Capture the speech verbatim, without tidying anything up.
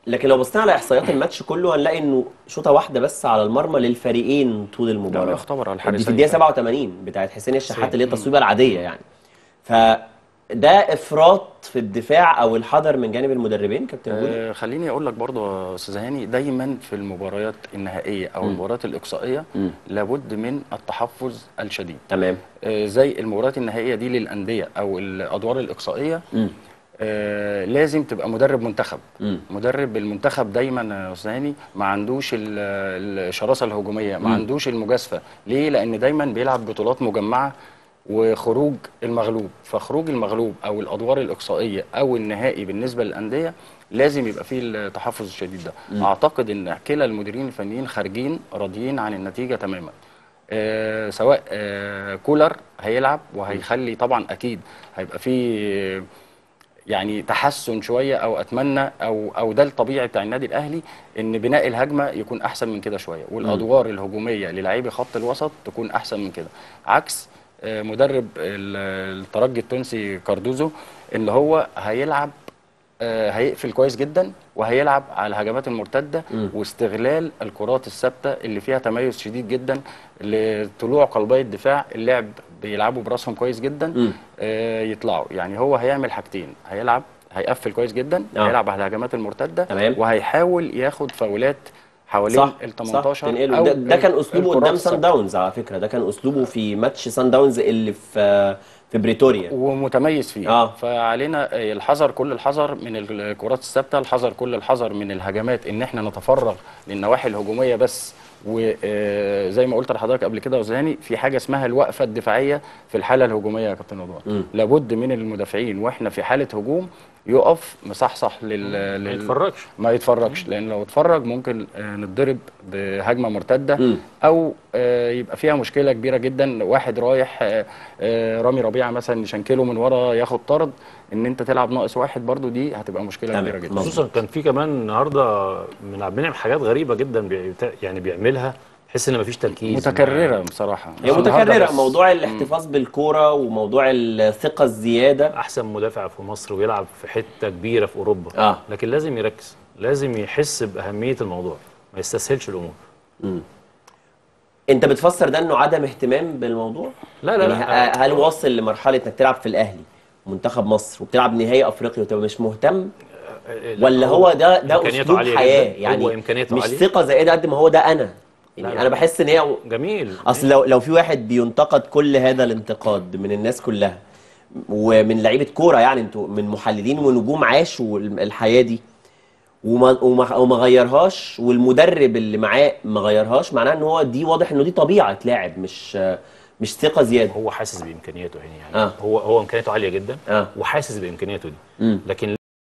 لكن لو بصينا على احصائيات الماتش كله هنلاقي انه شوطه واحده بس على المرمى للفريقين طول المباراه. لا يختبر على دي في الحارسين الدقيقه فعلا. سبعة وثمانين بتاعت حسين الشحات اللي هي مم. التصويبه العاديه يعني. فده افراط في الدفاع او الحذر من جانب المدربين كابتن جولي. آه خليني اقول لك برضه يا استاذ هاني، دايما في المباريات النهائيه او مم. المباريات الاقصائيه مم. لابد من التحفظ الشديد. تمام. آه زي المباريات النهائيه دي للانديه او الادوار الاقصائيه، مم. آه لازم تبقى مدرب منتخب. مم. مدرب المنتخب دايما يا استاذ هاني ما عندوش ال- الشراسه الهجوميه، ما مم. عندوش المجازفه. ليه؟ لان دايما بيلعب بطولات مجمعه وخروج المغلوب. فخروج المغلوب او الادوار الاقصائيه او النهائي بالنسبه للانديه لازم يبقى فيه التحفظ الشديد ده. مم. اعتقد ان كلا المديرين الفنيين خارجين راضيين عن النتيجه تماما. آه سواء آه كولر هيلعب وهيخلي طبعا اكيد هيبقى فيه يعني تحسن شويه، او اتمنى او او ده الطبيعي بتاع النادي الاهلي ان بناء الهجمه يكون احسن من كده شويه، والادوار الهجوميه للاعبي خط الوسط تكون احسن من كده، عكس آه، مدرب ال- الترجي التونسي كاردوزو اللي هو هيلعب آه، هيقفل كويس جدا وهيلعب على الهجمات المرتده مم. واستغلال الكرات الثابته اللي فيها تميز شديد جدا لطلوع قلبي الدفاع. اللعب بيلعبوا براسهم كويس جدا، مم. آه، يطلعوا. يعني هو هيعمل حاجتين، هيلعب هيقفل كويس جدا، آه. هيلعب على الهجمات المرتده، تمام. وهيحاول ياخد فاولات حوالين صح ال صح تمنتاشر تنقله. او ده, ده كان اسلوبه الكرات قدام سان الثابته. داونز على فكره، ده كان اسلوبه في ماتش سان داونز اللي في في بريتوريا. ومتميز فيه. اه. فعلينا الحذر كل الحذر من الكرات الثابته، الحذر كل الحذر من الهجمات، ان احنا نتفرغ للنواحي الهجوميه بس. وزي ما قلت لحضرتك قبل كده يا زهاني، في حاجه اسمها الوقفه الدفاعيه في الحاله الهجوميه يا كابتن رضوان. مم. لابد من المدافعين واحنا في حاله هجوم يقف مصحصح لل, لل... ما يتفرجش. ما يتفرجش، لان لو اتفرج ممكن آه، نتضرب بهجمه مرتده، مم. او آه، يبقى فيها مشكله كبيره جدا. واحد رايح آه، آه، رامي ربيعه مثلا يشنكله من ورا ياخد طرد، ان انت تلعب ناقص واحد برضو دي هتبقى مشكله تمام. كبيره جدا. مظبوط. خصوصا كان في كمان النهارده من عبد المنعم حاجات غريبه جدا بي... يعني بيعملها، تحس ان مفيش تركيز. متكرره بصراحه. هي مش النهاردة متكرره، بس. موضوع الاحتفاظ بالكوره وموضوع الثقه الزياده. احسن مدافع في مصر ويلعب في حته كبيره في اوروبا، اه. لكن لازم يركز، لازم يحس باهميه الموضوع، ما يستسهلش الامور. مم. انت بتفسر ده انه عدم اهتمام بالموضوع؟ لا لا يعني لا ه- هل واصل لمرحله انك تلعب في الاهلي منتخب مصر وبتلعب نهائي افريقيا وتبقى مش مهتم؟ لا، ولا هو ده ده إمكانياته اسلوب عالية حياه جداً. يعني؟ هو إمكانياته مش عالية. ثقه زائده قد ما هو ده انا يعني. لا لا. انا بحس ان هي جميل. اصل لو لو في واحد بينتقد كل هذا الانتقاد من الناس كلها ومن لعيبه كوره، يعني انتوا من محللين ونجوم عاشوا الحياه دي وما وما وما غيرهاش، والمدرب اللي معاه ما غيرهاش، معناه ان هو دي واضح انه دي طبيعه لاعب، مش مش ثقه زياده. هو حاسس بامكانياته هنا يعني. آه. هو هو امكانياته عاليه جدا، آه. وحاسس بامكانياته دي. مم. لكن